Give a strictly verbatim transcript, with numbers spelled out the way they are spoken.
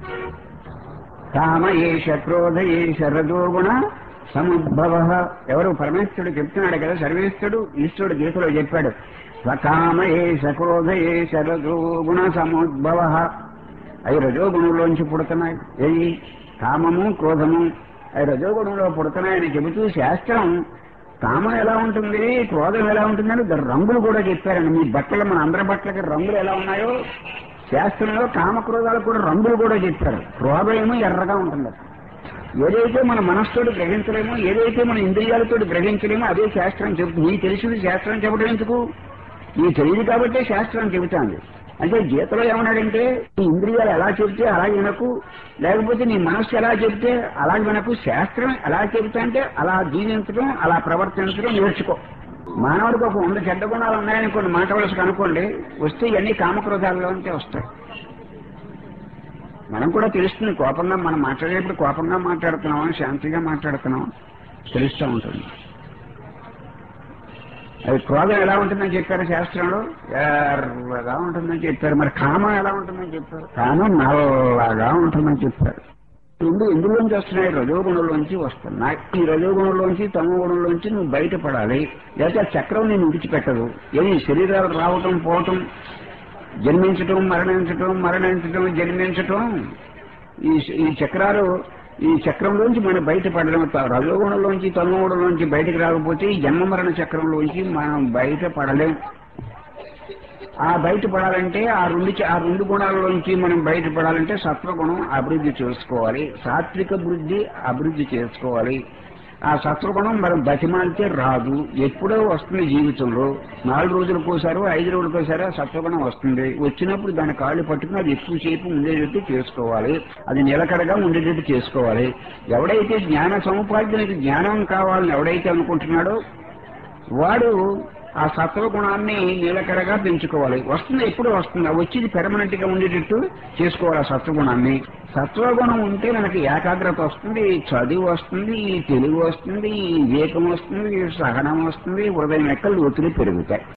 కామ ఏష క్రోధ ఏష రజోగుణ సముద్భవ. ఎవరు పరమేశ్వరుడు చెప్తున్నాడు కదా, సర్వేశ్వరుడు ఈశ్వరుడు గీతలో చెప్పాడు, స్వకామ ఏష క్రోధ ఏష రజోగుణ సముద్భవ. అవి రజోగుణంలోంచి పుడుతున్నాయి. ఏది కామము క్రోధము అవి రజోగుణంలో పుడుతున్నాయని చెబుతూ శాస్త్రం కామం ఎలా ఉంటుంది, క్రోధం ఎలా ఉంటుందని రంగులు కూడా చెప్పారండి. మీ బట్టలు, మన అందరి బట్టలకి రంగులు ఎలా ఉన్నాయో శాస్త్రంలో కామక్రోధాలు కూడా రంగులు కూడా చెప్పారు. క్రోధం ఏమో ఎర్రగా ఉంటుంది. ఏదైతే మన మనస్సుతోటి గ్రహించలేమో, ఏదైతే మన ఇంద్రియాలతో గ్రహించలేమో అదే శాస్త్రం చెబుతుంది. నీకు తెలిసింది శాస్త్రం చెప్పడం ఎందుకు? నీకు తెలియదు కాబట్టే శాస్త్రం చెబుతాంది. అంటే గీతలో ఏమన్నాడంటే, నీ ఇంద్రియాలు ఎలా చెబితే అలాగే వినకు, లేకపోతే నీ మనస్సు ఎలా చెబితే అలాగే వినకు. శాస్త్రం ఎలా చెబుతా అంటే అలా జీవించడం, అలా ప్రవర్తించడం నేర్చుకో. మానవుడికి ఒక వంద చెడ్డ గుణాలు ఉన్నాయని కొన్ని మాట వలసకు అనుకోండి, వస్తే ఇవన్నీ కామక్రోధాల్లో ఉంటే వస్తాయి. మనం కూడా తెలుస్తుంది, కోపంగా మనం మాట్లాడేప్పుడు కోపంగా మాట్లాడుతున్నాం, శాంతిగా మాట్లాడుతున్నాం తెలుస్తూ ఉంటుంది. అది క్రోధం ఎలా ఉంటుందని చెప్పారు శాస్త్రంలో, ఎర్రగా ఉంటుందని చెప్పారు. మరి కామం ఎలా ఉంటుందని చెప్పారు, కామం నల్లగా ఉంటుందని చెప్పారు. రెండు ఎందులోంచి వస్తున్నాయి? రజోగుణంలోంచి వస్తున్నాయి. ఈ రజోగుణంలోంచి తమో గుణంలోంచి నువ్వు బయటపడాలి, లేకపోతే చక్రం నేను విడిచిపెట్టదు. ఏది శరీరాలు రావటం పోవటం, జన్మించటం మరణించటం, మరణించటం జన్మించటం, ఈ ఈ చక్రాలు, ఈ చక్రంలోంచి మనం బయటపడడం. రజోగుణంలోంచి తమో గుణంలోంచి బయటకు రాకపోతే ఈ జన్మ మరణ చక్రంలోంచి మనం బయటపడలేం. ఆ బయటపడాలంటే ఆ రెండు ఆ రెండు గుణాలలోంచి మనం బయటపడాలంటే సత్వగుణం అభివృద్ధి చేసుకోవాలి, సాత్విక బుద్ధి అభివృద్ధి చేసుకోవాలి. ఆ సత్వగుణం మనం బతిమాలితే రాదు, ఎప్పుడో వస్తుంది జీవితంలో. నాలుగు రోజులకోసారో ఐదు రోజులకోసారో సత్వగుణం వస్తుంది. వచ్చినప్పుడు దాని కాళ్ళు పట్టుకుని అది ఎక్కువసేపు ఉండేటట్టు చేసుకోవాలి, అది నిలకడగా ఉండేటట్టు చేసుకోవాలి. ఎవడైతే జ్ఞాన సముపార్జనకి జ్ఞానం కావాలని ఎవడైతే అనుకుంటున్నాడో వాడు ఆ సత్వగుణాన్ని నిలకడగా పెంచుకోవాలి. వస్తుంది, ఎప్పుడు వస్తుంది, వచ్చేది పెర్మనెంట్ గా ఉండేటట్టు చేసుకోవాలి. ఆ సత్వగుణాన్ని, సత్వగుణం ఉంటే మనకి ఏకాగ్రత వస్తుంది, చదువు వస్తుంది, తెలుగు వస్తుంది, వివేకం వస్తుంది, సహనం వస్తుంది, హృదయం ఎక్కలు ఒత్తిడి పెరుగుతాయి.